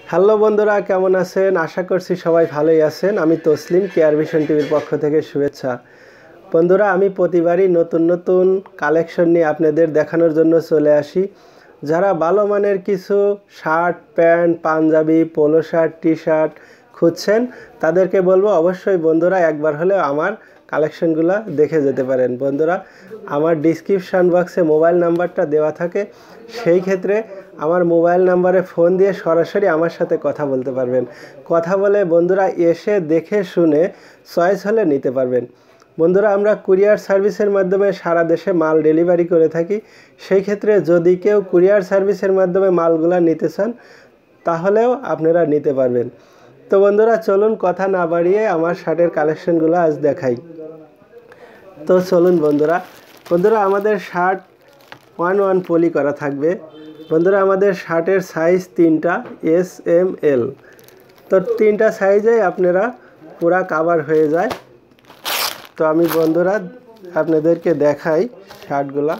Hello বন্ধুরা, কেমন আছেন? আশা করছি সবাই ভালোই আছেন। আমি তসলিম, কেয়ার ভিশন টিভির পক্ষ থেকে শুভেচ্ছা। বন্ধুরা, আমি প্রতিবারই নতুন নতুন কালেকশন নিয়ে আপনাদের দেখানোর জন্য চলে আসি। যারা ভালো মানের কিছু shirt, pant, Punjabi, polo shirt, T shirt খুঁজছেন, তাদেরকে বলবো অবশ্যই বন্ধুরা একবার হলেও আমার কালেকশনগুলো দেখে যেতে পারেন। বন্ধুরা, আমার ডিসক্রিপশান বক্সে মোবাইল নাম্বারটা দেওয়া থাকে, সেই ক্ষেত্রে আমার মোবাইল নাম্বারে ফোন দিয়ে সরাসরি আমার সাথে কথা বলতে পারবেন। কথা বলে বন্ধুরা এসে দেখে শুনে চয়েস হলে নিতে পারবেন। বন্ধুরা, আমরা কুরিয়ার সার্ভিসের মাধ্যমে সারা দেশে মাল ডেলিভারি করে থাকি। সেই ক্ষেত্রে যদি কেউ কুরিয়ার সার্ভিসের মাধ্যমে মালগুলো নিতে চান, তাহলেও আপনারা নিতে পারবেন। তো বন্ধুরা, চলুন কথা না বাড়িয়ে আমার শার্টের কালেকশনগুলো আজ দেখাই। তো চলুন বন্ধুরা, আমাদের শার্ট 1-1 পলি করা থাকবে। বন্ধুরা, আমাদের শার্টের সাইজ 3টা, এস, এম, এল। তো 3টা সাইজেই আপনারা পুরা কাভার হয়ে যায়। তো আমি বন্ধুরা আপনাদেরকে দেখাই শার্টগুলা।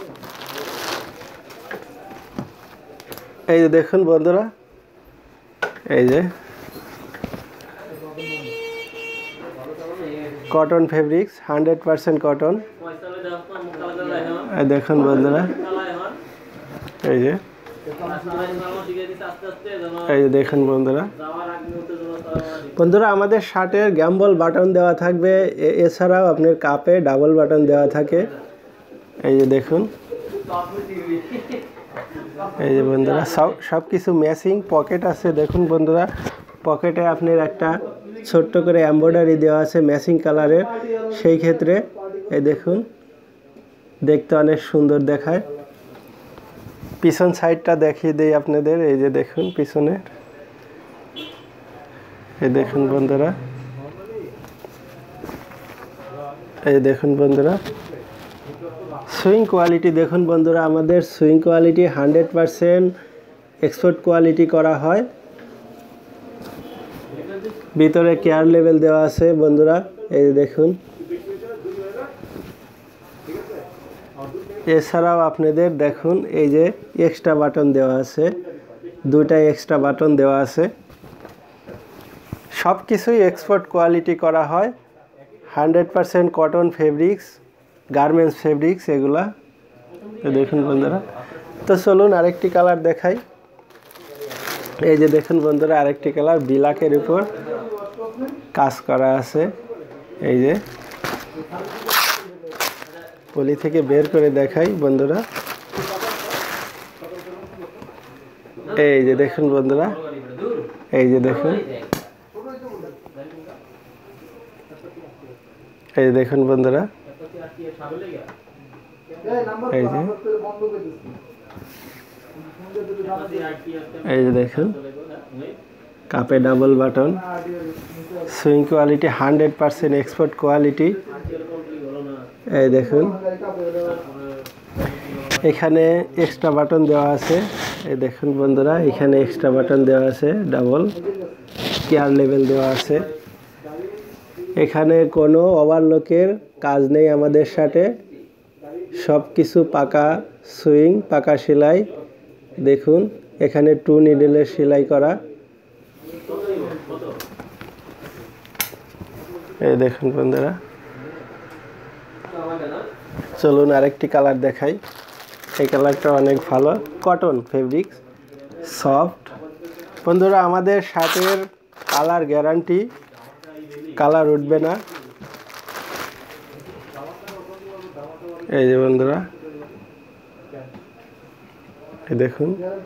এই যে দেখুন বন্ধুরা, এই যে কটন ফেব্রিক্স, 100% কটন। এই দেখুন বন্ধুরা, এই যে দেখুন বন্ধুরা আমাদের শার্টের গ্যাম্বল বাটন দেওয়া থাকবে। এছাড়াও আপনার কাপে ডাবল বাটন দেওয়া থাকে। এই যে দেখুন, এই যে বন্ধুরা সব কিছু ম্যাচিং। পকেট আছে, দেখুন বন্ধুরা, পকেটে আপনার একটা ছোট্ট করে এমব্রয়ডারি দেওয়া আছে ম্যাচিং কালারের। সেই ক্ষেত্রে এই দেখুন, দেখতে অনেক সুন্দর দেখায়। পিছন সাইডটা দেখিয়ে দেই আপনাদের। এই যে দেখুন পিছনে, এই দেখুন বন্ধুরা, এই দেখুন বন্ধুরা সুইং কোয়ালিটি দেখুন বন্ধুরা, আমাদের সুইং কোয়ালিটি 100% এক্সপোর্ট কোয়ালিটি করা হয়। ভিতরে কেয়ার লেভেল দেওয়া আছে বন্ধুরা, এই দেখুন। এছাড়াও আপনাদের দেখুন এই যে এক্সট্রা বাটন দেওয়া আছে, 2টা এক্সট্রা বাটন দেওয়া আছে। সব কিছুই এক্সপোর্ট কোয়ালিটি করা হয়। 100% কটন ফেব্রিক্স, গার্মেন্টস ফেব্রিক্স এগুলা। দেখুন বন্ধুরা, তো চলুন আরেকটি কালার দেখাই। এই যে দেখুন বন্ধুরা, আরেকটি কালার বিলাকের উপর কাজ করা আছে। এই যে পলি থেকে বের করে দেখাই বন্ধুরা, এই যে দেখুন বন্ধুরা, এই যে দেখুন, এই যে দেখুন বন্ধুরা, এই যে দেখুন কাপে double button, sewing quality 100% export quality. এই দেখুন এখানে এক্সট্রা বাটন দেওয়া আছে। এই দেখুন বন্ধুরা, এখানে এক্সট্রা বাটন দেওয়া আছে, ডাবল কেয়ার লেভেল দেওয়া আছে। এখানে কোনো ওভারলকের কাজ নেই আমাদের শার্টে, সব কিছু পাকা সুইং, পাকা সেলাই। দেখুন এখানে 2 নিডেলের সেলাই করা। এই দেখুন বন্ধুরা, চলুন আরেকটি কালার দেখাই। এই কালারটা অনেক ভালো, কটন ফেব্রিক্স, সফট। বন্ধুরা, আমাদের শার্টের কালার গ্যারান্টি, কালার উঠবে না। এই যে বন্ধুরা, এই দেখুন।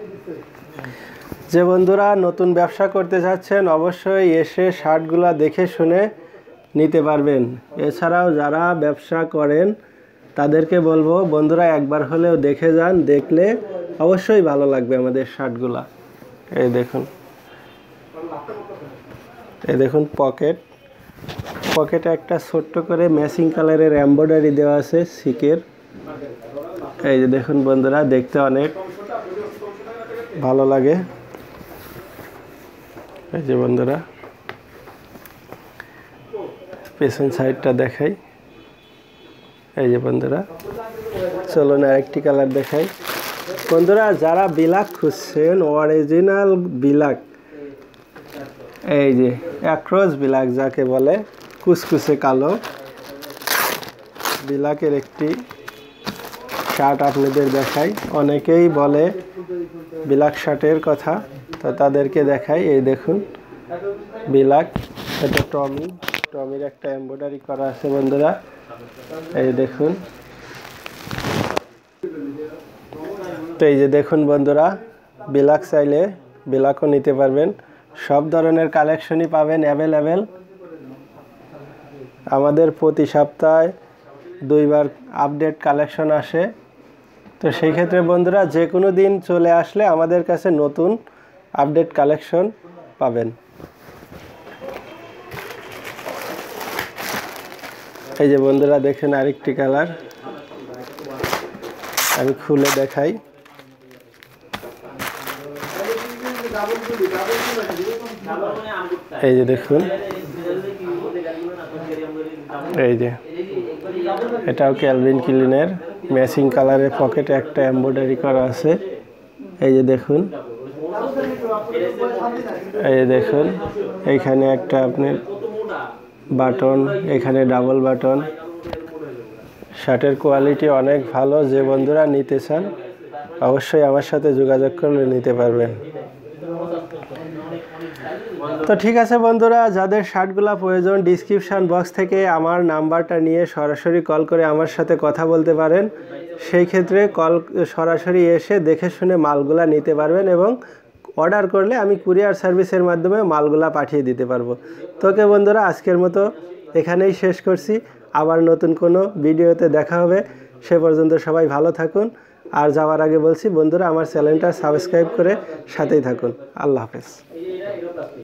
যে বন্ধুরা নতুন ব্যবসা করতে চাচ্ছেন, অবশ্যই এসে শার্টগুলা দেখে শুনে নিতে পারবেন। এছাড়াও যারা ব্যবসা করেন তাদেরকে বলবো বন্ধুরা একবার হলেও দেখে যান, দেখলে অবশ্যই ভালো লাগবে আমাদের শার্টগুলা। এই দেখুন, এই দেখুন পকেটে একটা ছোট্ট করে ম্যাচিং কালারের এমব্রয়ডারি দেওয়া আছে সিকের। এই যে দেখুন বন্ধুরা, দেখতে অনেক ভালো লাগে। এই যে বন্ধুরা পেছন সাইডটা দেখাই। এই যে বন্ধুরা, চলুন আরেকটি কালার দেখাই। বন্ধুরা, যারা বিলাক খুঁজছেন, অরিজিনাল বিলাক এই যে অ্যাক্রস বিলাক যাকে বলে, কুচকুচে কালো বিলাকের একটি শার্ট আপনাদের দেখাই। অনেকেই বলে বিলাক শার্টের কথা, তো তাদেরকে দেখাই। এই দেখুন বিলাক, এটা টমির একটা এমব্রয়ডারি করা আছে বন্ধুরা। এই দেখুন, তো এই যে দেখুন বন্ধুরা, বিলাক চাইলে বিলাকও নিতে পারবেন। সব ধরনের কালেকশনই পাবেন অ্যাভেলেবেল। আমাদের প্রতি সপ্তাহে 2 বার আপডেট কালেকশন আসে, তো সেই ক্ষেত্রে বন্ধুরা যে কোনো দিন চলে আসলে আমাদের কাছে নতুন আপডেট কালেকশন পাবেন। এই যে বন্ধুরা দেখেন আরেকটি কালার, আমি খুলে দেখাই। এই যে দেখুন, এই যে এটাও ক্যালভিন ক্লিনের ম্যাচিং কালারের পকেটে একটা এমব্রয়ডারি করা আছে। এই যে দেখুন, এই যে দেখুন, এইখানে একটা আপনি বাটন, এখানে ডাবল বাটন। শার্টের কোয়ালিটি অনেক ভালো। যে বন্ধুরা নিতে চান অবশ্যই আমার সাথে যোগাযোগ করলে নিতে পারবেন। তো ঠিক আছে বন্ধুরা, যাদের শার্টগুলো প্রয়োজন ডিসক্রিপশান বক্স থেকে আমার নাম্বারটা নিয়ে সরাসরি কল করে আমার সাথে কথা বলতে পারেন। সেই ক্ষেত্রে সরাসরি এসে দেখে শুনে মালগুলা নিতে পারবেন, এবং অর্ডার করলে আমি কুরিয়ার সার্ভিসের মাধ্যমে মালগুলা পাঠিয়ে দিতে পারবো। তোকে বন্ধুরা আজকের মতো এখানেই শেষ করছি। আবার নতুন কোনো ভিডিওতে দেখা হবে। সে পর্যন্ত সবাই ভালো থাকুন। আর যাওয়ার আগে বলছি বন্ধুরা, আমার চ্যানেলটা সাবস্ক্রাইব করে সাথেই থাকুন। আল্লাহ হাফেজ।